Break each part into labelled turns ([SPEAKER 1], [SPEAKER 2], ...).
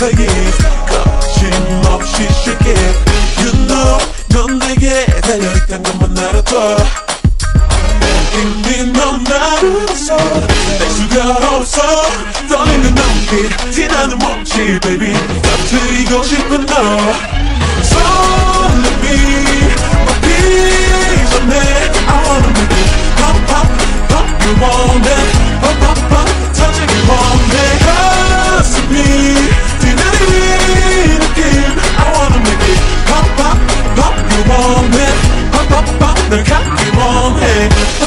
[SPEAKER 1] take it 거침없이 shake it You know 넌 내게 달려있단 것만 알아둬 이미 넌 나를 봤어 낼 수가 없어 떨리는 눈빛 티나는 몸짓 baby 터뜨리고 싶은 너 So let me 막히기 전에 I wanna make it pop pop pop You want it pop pop pop 터지기 원해 가슴이 뛰는 느낌 I wanna make it pop pop pop You want it pop pop pop 널 갖기 원해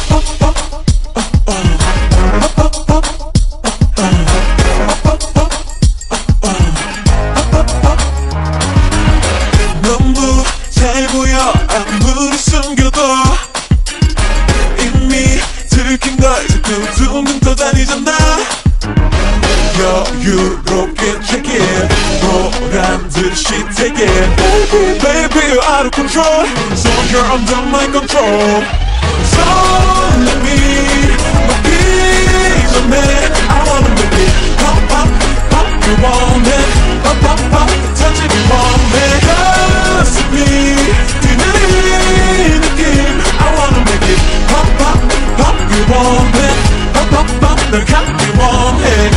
[SPEAKER 1] 너무 잘 보여 아무리 숨겨도 이미 들킨 걸 자꾸 둥둥 떠다니잖아 여유롭게 check it 보란 듯이 take it Baby, baby, you're out of control So you're under my control So let me 막히기 전에 I wanna make it pop, pop, pop You want it pop, pop, pop 터지기 원해 가슴이 뛰는 느낌 I wanna make it pop, pop, pop You want it pop, pop, pop 널 갖기 원해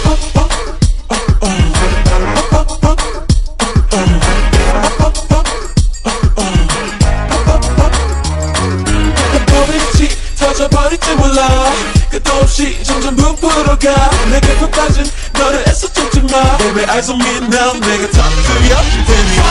[SPEAKER 1] 터져버릴지 몰라 끝도 없이 점점 부풀어가 내게 푹 빠진 너를 애써 쫓지마 Baby eyes on me now 내가 터뜨려 줄 테니